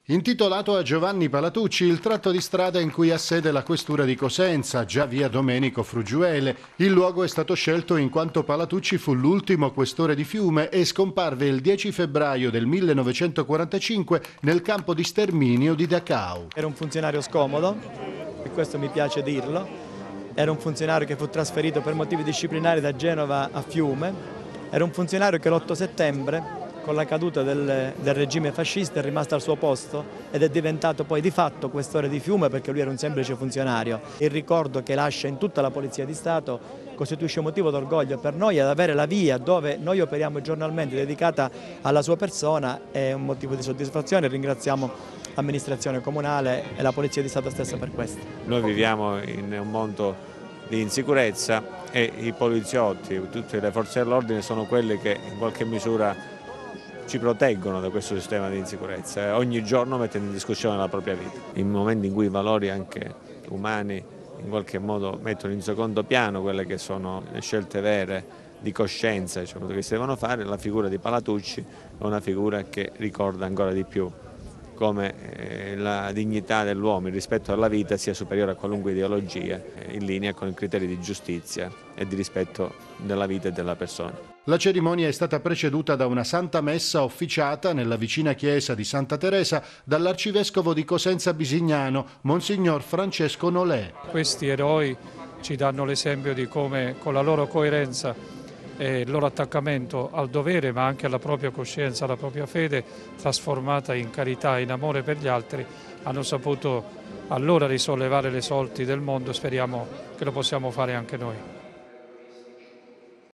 Intitolato a Giovanni Palatucci, il tratto di strada in cui ha sede la questura di Cosenza, già via Domenico Frugiuele. Il luogo è stato scelto in quanto Palatucci fu l'ultimo questore di Fiume e scomparve il 10 febbraio del 1945 nel campo di sterminio di Dachau. Era un funzionario scomodo, e questo mi piace dirlo. Era un funzionario che fu trasferito per motivi disciplinari da Genova a Fiume. Era un funzionario che l'8 settembre, con la caduta del regime fascista, è rimasto al suo posto ed è diventato poi di fatto questore di Fiume perché lui era un semplice funzionario. Il ricordo che lascia in tutta la Polizia di Stato costituisce un motivo d'orgoglio per noi, ad avere la via dove noi operiamo giornalmente dedicata alla sua persona è un motivo di soddisfazione. Ringraziamo l'amministrazione comunale e la Polizia di Stato stessa per questo. Noi viviamo in un mondo di insicurezza e i poliziotti, tutte le forze dell'ordine sono quelle che in qualche misura ci proteggono da questo sistema di insicurezza e ogni giorno mettono in discussione la propria vita. In momenti in cui i valori anche umani in qualche modo mettono in secondo piano quelle che sono le scelte vere di coscienza, diciamo, che si devono fare, la figura di Palatucci è una figura che ricorda ancora di più come la dignità dell'uomo, il rispetto alla vita sia superiore a qualunque ideologia, in linea con i criteri di giustizia e di rispetto della vita e della persona. La cerimonia è stata preceduta da una santa messa officiata nella vicina chiesa di Santa Teresa dall'arcivescovo di Cosenza Bisignano, Monsignor Francesco Nolè. Questi eroi ci danno l'esempio di come con la loro coerenza e il loro attaccamento al dovere ma anche alla propria coscienza, alla propria fede trasformata in carità e in amore per gli altri hanno saputo allora risollevare le sorti del mondo. Speriamo che lo possiamo fare anche noi.